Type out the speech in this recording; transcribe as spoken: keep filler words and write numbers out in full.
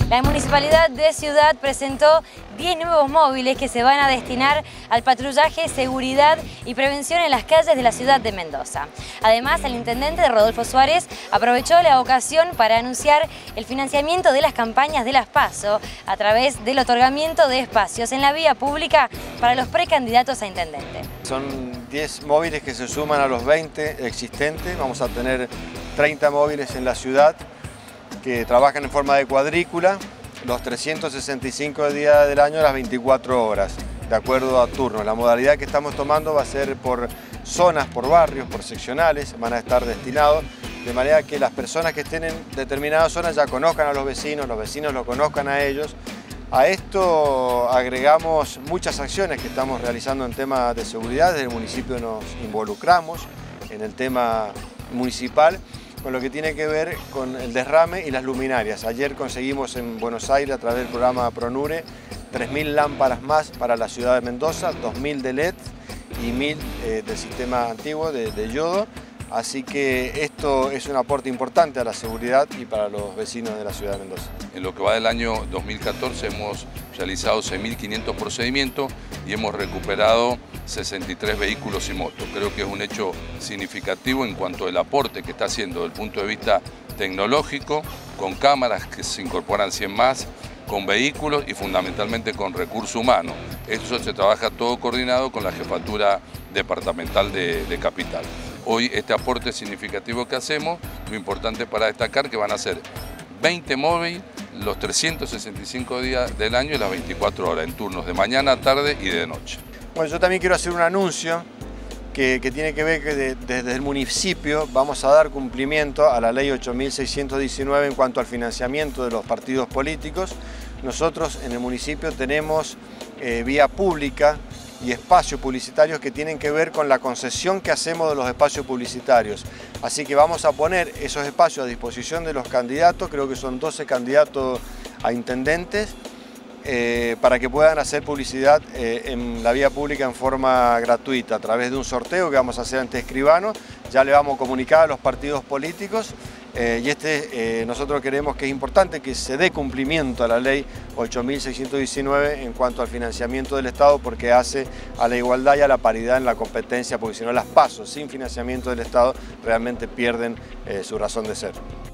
La Municipalidad de Ciudad presentó diez nuevos móviles que se van a destinar al patrullaje, seguridad y prevención en las calles de la ciudad de Mendoza. Además, el intendente Rodolfo Suárez aprovechó la ocasión para anunciar el financiamiento de las campañas de las PASO a través del otorgamiento de espacios en la vía pública para los precandidatos a intendente. Son diez móviles que se suman a los veinte existentes. Vamos a tener treinta móviles en la ciudad que trabajan en forma de cuadrícula los trescientos sesenta y cinco días del año, las veinticuatro horas, de acuerdo a turnos. La modalidad que estamos tomando va a ser por zonas, por barrios, por seccionales, van a estar destinados, de manera que las personas que estén en determinadas zonas ya conozcan a los vecinos, los vecinos lo conozcan a ellos. A esto agregamos muchas acciones que estamos realizando en temas de seguridad. Desde el municipio nos involucramos en el tema municipal, con lo que tiene que ver con el derrame y las luminarias. Ayer conseguimos en Buenos Aires, a través del programa PRONURE, tres mil lámparas más para la ciudad de Mendoza, dos mil de L E D y mil eh, del sistema antiguo de, de yodo. Así que esto es un aporte importante a la seguridad y para los vecinos de la ciudad de Mendoza. En lo que va del año dos mil catorce hemos realizado seis mil quinientos procedimientos y hemos recuperado sesenta y tres vehículos y motos. Creo que es un hecho significativo en cuanto al aporte que está haciendo desde el punto de vista tecnológico, con cámaras que se incorporan cien más, con vehículos y fundamentalmente con recursos humanos. Eso se trabaja todo coordinado con la Jefatura Departamental de, de Capital. Hoy este aporte significativo que hacemos, lo importante para destacar que van a ser veinte móviles los trescientos sesenta y cinco días del año y las veinticuatro horas, en turnos de mañana, tarde y de noche. Bueno, yo también quiero hacer un anuncio que, que tiene que ver que de, desde el municipio vamos a dar cumplimiento a la ley ocho mil seiscientos diecinueve en cuanto al financiamiento de los partidos políticos. Nosotros en el municipio tenemos eh, vía pública y espacios publicitarios que tienen que ver con la concesión que hacemos de los espacios publicitarios. Así que vamos a poner esos espacios a disposición de los candidatos, creo que son doce candidatos a intendentes, eh, para que puedan hacer publicidad eh, en la vía pública en forma gratuita, a través de un sorteo que vamos a hacer ante escribanos. Ya le vamos a comunicar a los partidos políticos. Eh, y este, eh, nosotros creemos que es importante que se dé cumplimiento a la ley ocho mil seiscientos diecinueve en cuanto al financiamiento del Estado, porque hace a la igualdad y a la paridad en la competencia, porque si no las PASO sin financiamiento del Estado realmente pierden eh, su razón de ser.